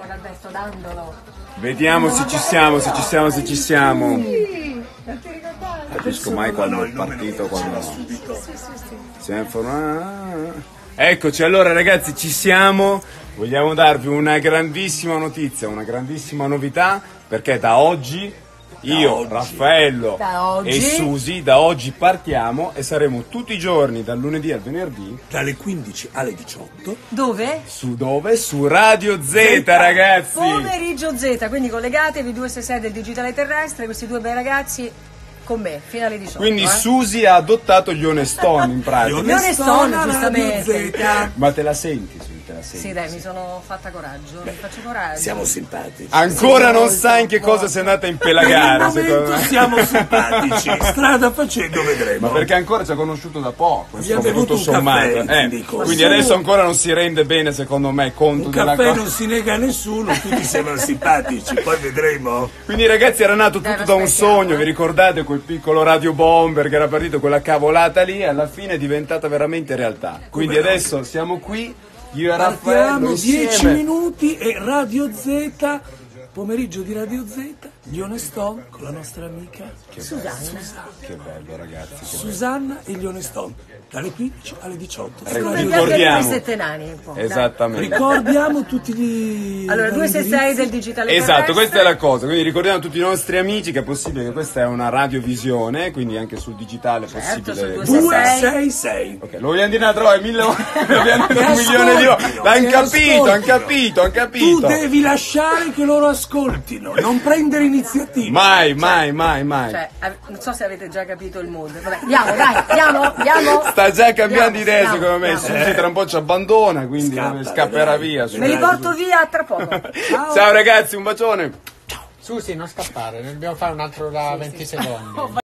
signor Alberto Dandolo. Vediamo se ci siamo, se ci siamo, se ci siamo. Capisco mai quando il partito, quando Eccoci, allora ragazzi, ci siamo. Vogliamo darvi una grandissima notizia, una grandissima novità, perché da oggi io, Raffaello e Susi, da oggi partiamo e saremo tutti i giorni, dal lunedì al venerdì, dalle 15 alle 18. Dove? Su Radio Z, ragazzi! Pomeriggio Z, quindi collegatevi 266 del Digitale Terrestre, questi due bei ragazzi con me, fino alle 18. Quindi Susi ha adottato gli onestoni in pratica. Gli onestoni, giustamente. Ma te la senti, Susi? Sì, dai, mi sono fatta coraggio, mi faccio coraggio. Siamo simpatici. Ancora non sai in che cosa sei andata a impelagare, secondo me. Siamo simpatici, strada facendo vedremo. Ma perché ancora ci ha conosciuto da poco, abbiamo bevuto tutto sommato. Quindi adesso ancora non si rende bene, secondo me, conto un della caffè cosa. Non si nega a nessuno, tutti siamo simpatici, poi vedremo. Quindi ragazzi, era nato tutto da un sogno, vi ricordate quel piccolo radio bomber che era partito quella cavolata lì e alla fine è diventata veramente realtà. Quindi adesso siamo qui, io e Raffaello insieme. 10 minuti e Radio Z, pomeriggio di Radio Z, gli Oneston con la nostra amica Susanna. Che bello ragazzi. Susanna e gli Oneston, dalle 15 alle 18. Ricordiamo. Settenani, un po'. Esattamente. Ricordiamo tutti gli... Allora, 266 del Digitale Esatto, Terrestre. questa è la cosa, quindi ricordiamo a tutti i nostri amici che è possibile che questa è una radiovisione, quindi anche sul digitale è possibile. Sul 266. Ok, lo vogliamo dire una trova, mille volte, lo vogliamo dire un milione di volte. Han capito. Tu devi lasciare che loro ascoltino, non prendere iniziativa. Mai. Cioè, non so se avete già capito il mood. Vabbè, andiamo. Sta già cambiando idea, secondo me. Susi tra un po' ci abbandona, quindi scapperà via. Me li porto via tra poco. Ciao ragazzi, un bacione. Susi, non scappare, ne dobbiamo fare un altro da 20 secondi.